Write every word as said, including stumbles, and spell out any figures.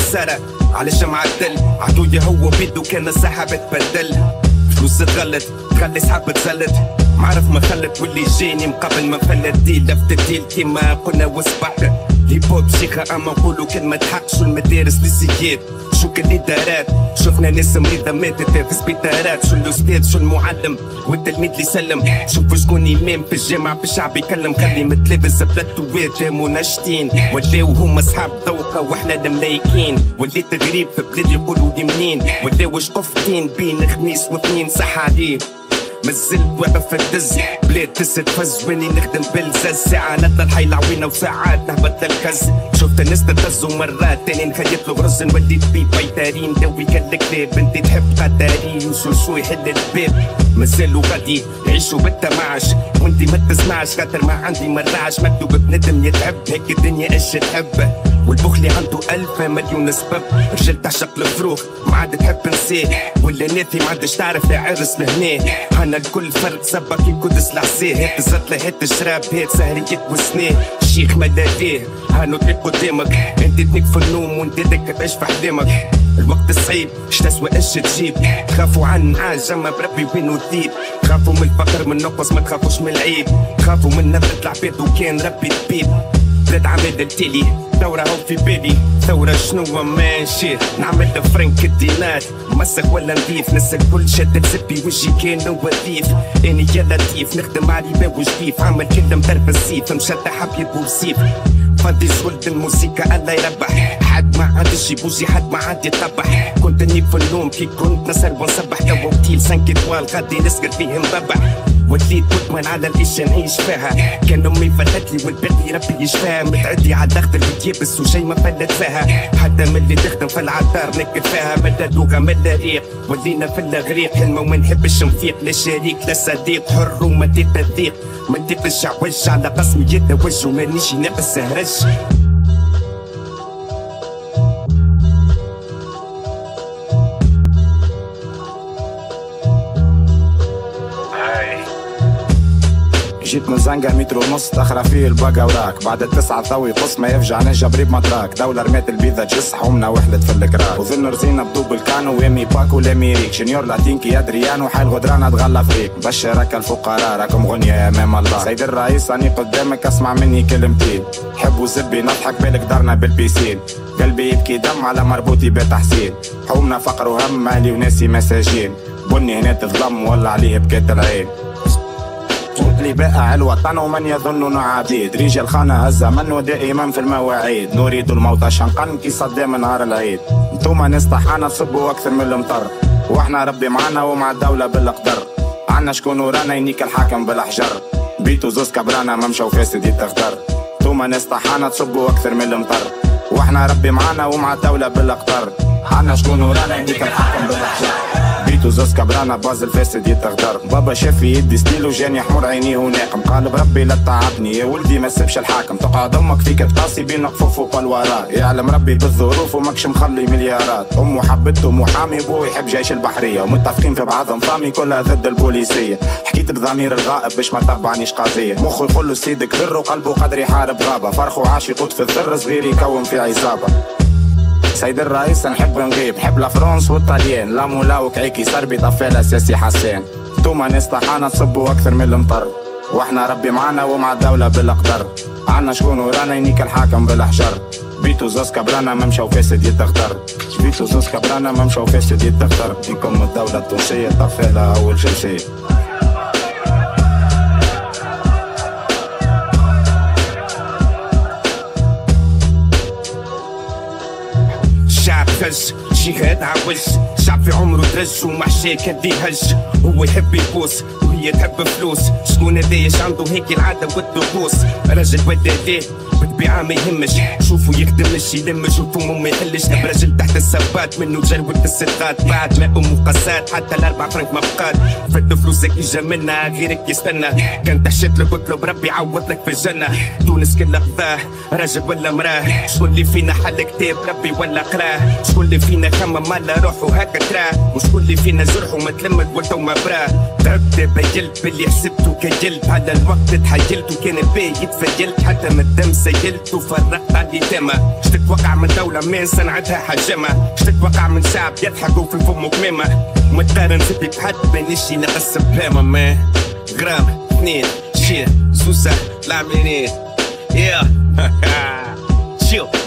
خسارة علاش معدل عدويا هو بيدو كان سحب تبدل فلوس تغلط تخلي صحاب تزلط معرف ما خلت واللي جاني مقابل ما فلت ديل لفت الديل كيما قلنا وصبحت هيب هوب شيخة اما نقولوا كلمة حق شو المدارس للسياد شو كل الادارات شفنا ناس مريضة ماتت في سبيطارات شو الاستاذ شو المعلم والتلميذ اللي سلم شوفوا شكون امام في الجامعة في الشعب يكلم خلي متلبس بلاتوات مناشطين ولاو هما اصحاب ذوقة واحنا الملايكين وليت غريب في بلاد يقولوا لي منين ولاو شقفتين بين خميس واثنين صح عليه مازلت واقف في الدز بلاد تستفز واني نخدم بالزز ساعة نطلع حي العوينة وساعات نهبط الكز شفت الناس تتهزوا مرات تاني نخيط له غرز نوليت بيه بيتارين دوي كالكلاب انتي تحب قداري وشو شو يحل الباب مازالوا غادي يعيشوا بالتمعش وانتي ما تسمعش خاطر ما عندي مرعش مكتوب بندم يتعب هيك الدنيا ايش تحب والبخلي عنده ألف مليون سبب رجل تعشق الفروخ ما عاد تحب نساه ولا ناثي ما عادش تعرف لا عرس لهنا هنا الكل فرق سبك القدس العساه هات الزطلة هات الشراب هات سهريات وسناه الشيخ مداديه هانو طريق قدامك انت تنك في النوم وانت دك تعيش في احلامك الوقت الصعيب اش تسوى اش تجيب تخافوا عن عاج اما بربي وين تدير تخافوا من الفقر من نقص ما تخافوش من العيب تخافوا من نبرة العباد وكان ربي طبيب بلاد عماد التالي دورة هو في بالي ثورة شنو ماشي نعمل فرنك الدينار مسخ ولا نضيف ناس الكل شدت زبي وجهي كان وظيف اني يا لطيف نخدم على باب وجديف عمل كلم درب السيف مشطح ابيض وسيف فاضي شغل الموسيقى الله يربح حد ما عادش يبوزي حد ما عاد يطبح كنت اني في النوم كي كنت نسهر ونصبح تو وكيل سانك طوال غادي نسكر فيه مببح وليت مدمن على العيش نعيش فيها كان امي فلت لي والباقي ربي يشفاها متعدي على الضغط اللي تيبس وشي ما فلت فيها حتى من اللي تخدم في العطار نكد فيها من اللغه من الريق ولينا في الغريق حلمه وما نحبش نفيق لا شريك لا صديق حر وما تضيق ما ندفش عوج على قسمي يتوج وما نيجي نقص هرج جيت من زنقة متر ونص تخرى فيه البقى وراك بعد التسعة ثوي قص ما يفجع نجا بريب مطراك دولة رميت البيضة جس حومنا وحدت في الكراك وظن رزينا بدوب الكانو ويمي باكو لاميريك جونيور لاتينكي يا دريانو حي الغدران تغلى فيك بشرك الفقراء راكم غنية يا امام الله سيد الرئيس اني قدامك اسمع مني كلمتين حبوا زبي نضحك بالك دارنا بالبيسين قلبي يبكي دم على مربوطي بتحسين حومنا فقر وهم مالي وناسي مساجين بني هنا تظلم ولا عليه بكات العين لي بائع الوطن ومن يظننا عبيد رجال خانة الزمن ودائما في المواعيد نريد الموت شنقا كي صدام نهار العيد انتوما ناس طحانا تصبوا اكثر من المطر واحنا ربي معنا ومع الدولة بالقدر عنا شكون ورانا ينيك الحاكم بالاحجار بيتو زوز كبرانا ما مشاو فاسد يتغدر انتوما ناس طحانا تصبوا اكثر من المطر واحنا ربي معنا ومع الدولة بالقدر عنا شكون ورانا ينيك الحاكم بالاحجار بيتو زوز كبرانا باز الفاسد يتغدر بابا شاف في يدي ستيل وجاني حمر عينيه وناقم قال بربي لا تعبني يا ولدي ما تسبش الحاكم تقعد امك فيك تقاسي بين قفوف والوراء يعلم ربي بالظروف وماكش مخلي مليارات امه حبته محامي بوه يحب جيش البحريه ومتفقين في بعضهم فامي كلها ضد البوليسيه حكيت بضمير الغائب باش ما تبعنيش قضيه مخه يقول له سيدك ذر وقلبه قدر يحارب غابه فرخه عاش يقود في الذر صغير يكون في عصابه سيد الرئيس نحب نغيب حب لفرنسا والطليان لا مولاوك عيكي سربي طفال اساسي حسان انتوما ناس طحانا تصبوا اكثر من المطر واحنا ربي معنا ومع الدولة بالقدر عنا شكون ورانا ينيك الحاكم بالاحجار بيتو زوز كبرانا ما مشاو فاسد يتغدر بيتو زوز كبرانا ما مشاو فاسد يتغدر فيكم الدولة التونسية طفالة اول جلسية هج جهاد عوج شعب في عمره درج ومحشي كان هج هو يحب يبوس وهي تحب فلوس شكون هذايا عنده هيك العادة والطقوس راجل وداديه بالطبيعة ما يهمش شوفوا يخدمش يلمش وفمه ما يحلش تبع راجل تحت السبات منه جروة الستات بعد ما امه قسات حتى الاربع فرنك ما بقات فد فلوسك اجا منها غيرك يستنى كان تحشت لك اطلب ربي يعوض لك في الجنة تونس كلها قضاه راجل ولا مراه شكون اللي فينا حل كتاب ربي ولا قراه شكون اللي فينا خمم على روحه هكا تراه وشكون اللي فينا جرحه ما تلمد ولا ما براه تعبت تخيلت باللي حسبت وكيلت على الوقت تحيلت وكان بايت فيلت حتى من الدم سيلت وفرقت على تما. شتتوقع من دولة ما صنعتها حجمة، شتتوقع من شعب يضحكوا في فمه كمامة، ومتقارن زبي بحد بنشي نقص بهامة. ما غرام اثنين شير سوسة العاملين يا شيو